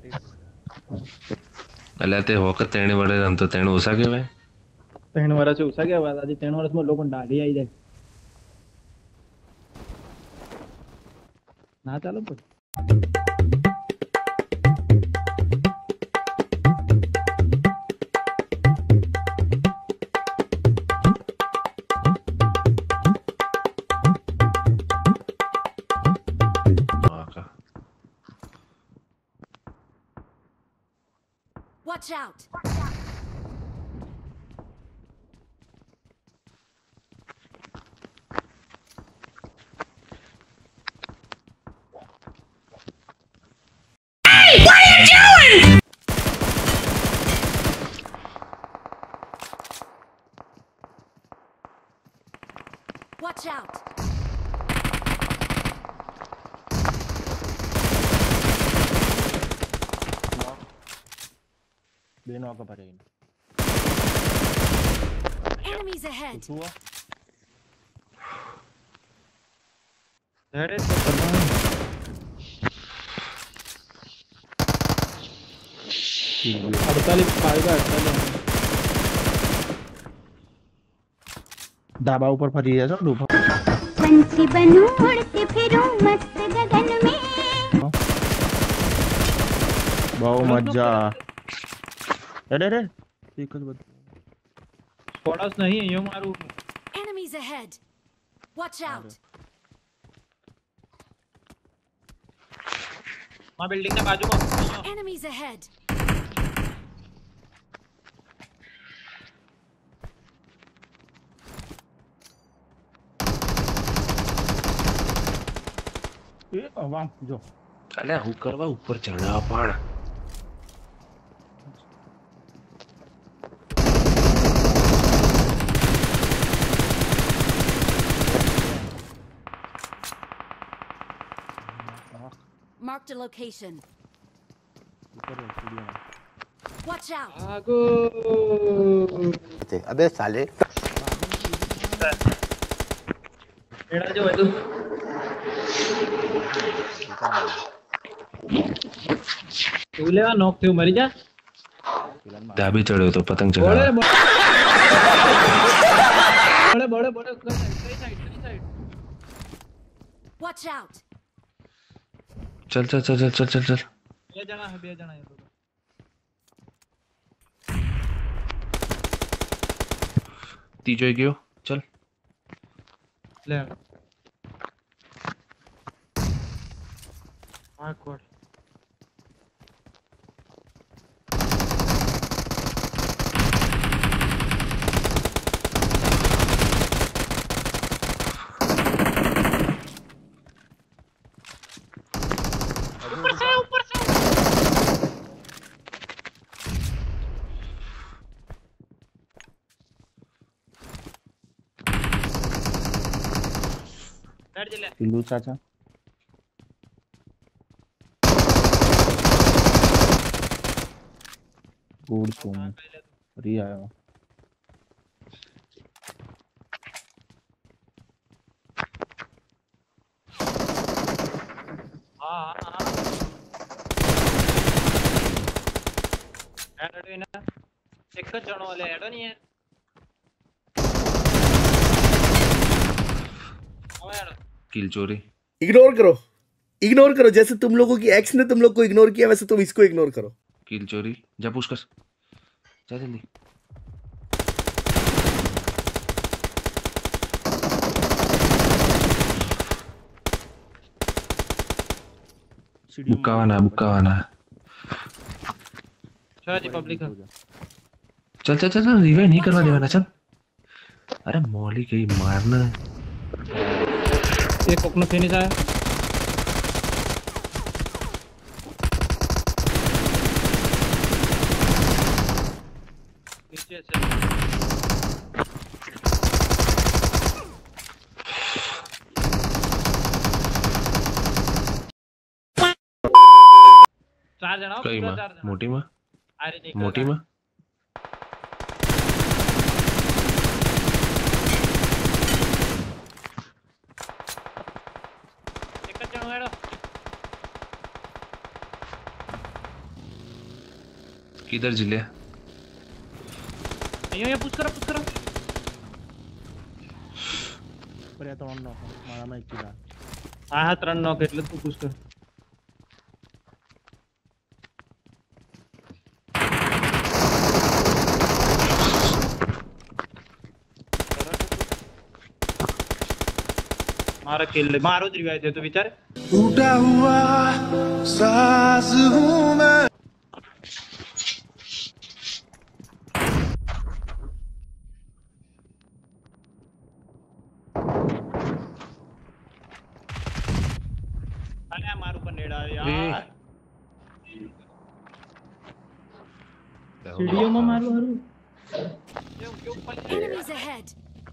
अल्लाह होकर तेणे बड़े हम तो तेणे उसा के भाई तेण वर्ष उसा के बाद आज 3 वर्ष में लोगों डाली आई जाए ना चालो पर Watch out! Hey, what are you doing? Watch out! Enemies ahead. That is so dhaba ऊपर फरी है सब ऊपर पंछी बनूं उड़ती फिरूं मस्त गगन में बहुत मजा अरे ठीक है स्क्वाड्स नहीं है यो मारू Enemies ahead. Watch out! मां बिल्डिंग के बाजू में Enemies ahead. ये वाह जो अल्लाह हु करवा ऊपर चढ़ा पण Marked a location. Watch out! आगो अबे साले एड़ा जो है तू तू लेवा नॉक थे मरी जा दाबी चढ़ो तो पतंग चढ़ा बड़े सही साइड Watch out! चल चल चल चल चल चल बे जना है तो तीजो गयो चल ले कोड ऊपर से बैठ जा ले पिल्लू चाचा गुड सोम फ्री आया हां एडो ना एक जणो वाले एडो नहीं है किल चोरी इग्नोर करो जैसे तुम लोगों की एक्स ने तुम लोग को इग्नोर किया वैसे तुम इसको इग्नोर करो किल चोरी जा पुश कर जा जल्दी बुक्कावाना चल जी पब्लिक चल चल चल रिवाइव नहीं करवा देवाना चल अरे मौली कहीं मारना एक कोकनो फिनिश आया पीछे से चार जना कई मां मोटी मां अरे नहीं मोटी मां किधर जिले? અહીંયા પુશ કરો પર આ 3 નોક મારામાં એક કિલા. હા 3 નોક એટલે તું પુશ કર. મારા કિલ મારો જ રિવાઇવ થયો તો વિચાર. टूटा हुआ साज हूँ मैं. અરે મારું પર નેડ આવે યાર. સીડીઓમાં મારું હારું. Enemies ahead.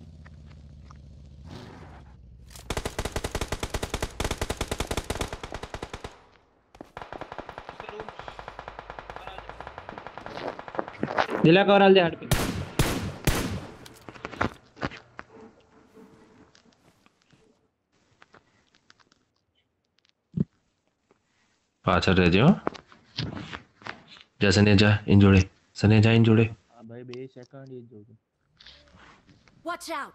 દિલા કવર આલ દે હાડ पे. પાછળ રહેજો. જા સને જા ઇન જોડે. સને જા ઇન જોડે. હા ભાઈ 2 સેકન્ડ એ જ જોઉં છું. Watch out.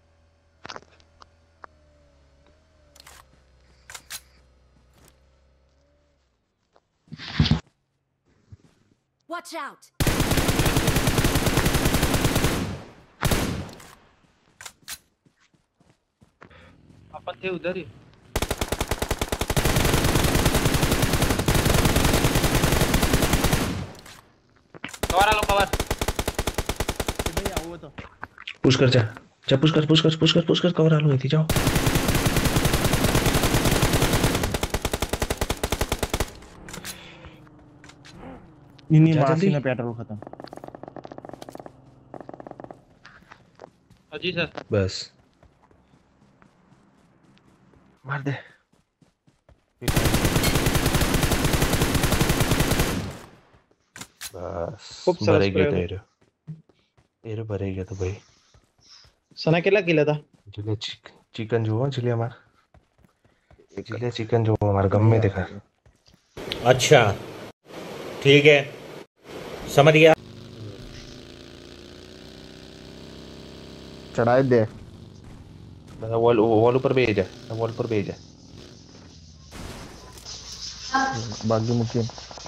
Watch out. अपन थे उधर ही. कवर आलो कवर. ભાઈ આવો તો पुश कर जा. जा पुश कर कवर आलो અહીંથી જાઓ. ઇની જા માસીને જલ્દી. પેટ્રોલ ખતમ. अजी सर. बस मार दे. बस खूप सरस भराई गया प्रयोग. था एरो भराई गया था भाई. सना કેટલા કિલ હતા? जिले चिकन जो जिले हमार जिले चिकन जो हमारे गम में देखा. अच्छा ठीक है समझ गया. ચડાઈ દે. वॉल ऊपर भेज जा. वॉल पर भेज जा. બાકી મૂકી.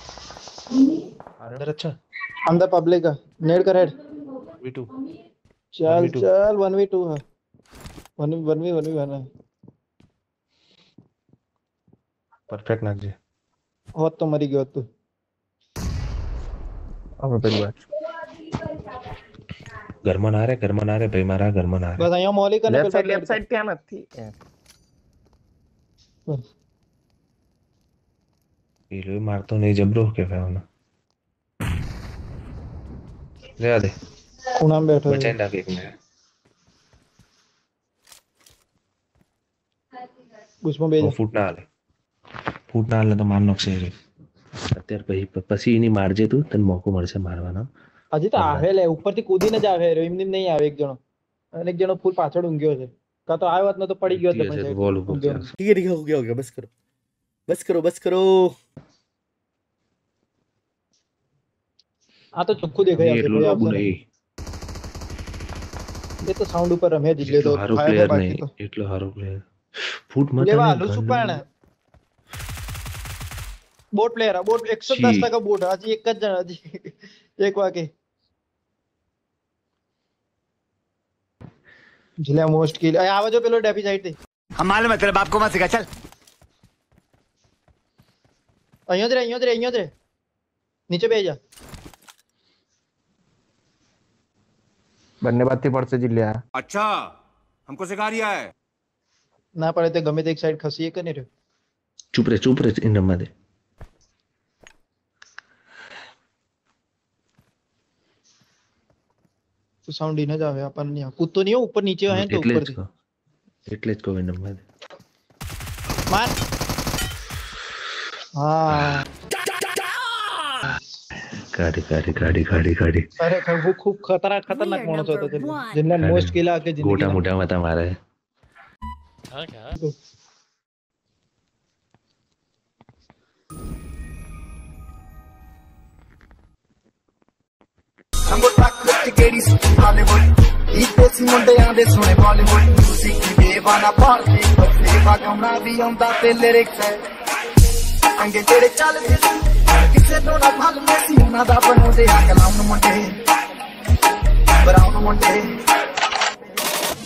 अंदर अच्छा अंदर पब्लिक है. नेड कर हेड. V2 चल 1v2. चल 1v2 है. 1v1 है. परफेक्ट नाख जे. होत तो मरी गयो तू. હવે પેલી વાત घर में ना रहे भाई मारा घर में ना रहे. बस અહીંયા મોલી કને લેફ્ટ સાઈડ ક્યાં નથી. ये मार तो नहीं जबरो के फेवना ले आ दे. ખૂણામાં બેઠો છે. बचाई डाक एक ने ગુસ્મો બેજ. वो फूट ना ले तो मार नोक से रे. અત્યારે પછી પછી એની મારજે તું તને મોકો મળશે મારવાનો. હજી તો આવે લે ઉપરથી કૂદીને જ આવે રે. એમની નહીં આવે એક જણો. અને એક જણો ફૂલ પાછળ ઊંઘ્યો છે. કા તો આવ્યો જ ન તો પડી ગયો જ પણ वॉल ऊपर ઊંઘ્યો. ठीक है हो गया बस करो. આ તો ચોખ્ખું દેખાય છે. એટલું કોઈ લોબુ આવશે નહીં. નહીં. એ તો સાઉન્ડ ઉપર રમે જ લે એટલો તો હારો ફાયર પ્લેયર બાકી નહીં. તો એટલો હારો પ્લેયર ફૂટ મત લેવા આને હાલું શું ગન. પણ બોટ પ્લેયર બોટ 110% બોટ. હજી એક જ જણ હજી એક વાગે जिला मोस्ट किल आवा जो पेलो डेफी साइड थी. हम मालूम है तेरे बाप को मत सिखा चल. અહીંયા જ રે નીચે બેહી જા. બંને બાજુથી પડશે જિલ્લા. अच्छा हमको सिखा रिया है. ના પડે તો ગમે તે એક સાઈડ ખસી કે નહીં રે. ચૂપ રે ઇન રમવા દે. તો સાઉન્ડ ઇન જ આવે આપણને નહીં. કૂદતો નહીં હો. ઉપર નીચે આવે ને તો ઉપરથી એટલે જ કહું ઇન રમવા દે. માર. હા ગાડી અરે ખૂબ ખતરનાક We are માણસ હતો number તે. one. જેને મોસ્ટ કિલ આકે ગોટા જિંદગી. મોટા મતા મારે. ਵਾਂਗੂ ਟੱਕ ਵਿੱਚ ਕਿਹੜੀ ਸੁਣੀ ਹਾਲੀਵੁੱਡ ਇਹ ਦੇਸੀ ਮੁੰਡਿਆਂ ਦੇ ਸੁਣੇ ਬਾਲੀਵੁੱਡ ਮਿਊਜ਼ਿਕ ਦੀ ਬੇਵਾਨਾ ਭਾਰਤੀ ਸੇਵਾ ਗਾਉਣਾ ਵੀ ਆਉਂਦਾ ਤੇ ਲਿਰਿਕਸ ਹੈ ਅੰਗੇ ਜਿਹੜੇ ਚੱਲਦੇ ਸੀ ਕਿਸੇ ਤੋਂ ਨਾ ਭੱਲਦੇ ਸੀ ਉਹਨਾਂ ਦਾ ਬਣਾਉਂਦੇ ਆ ਕਲਾਮ ਮੁੰਡੇ ਬਰਾਉਨ ਮੁੰਡੇ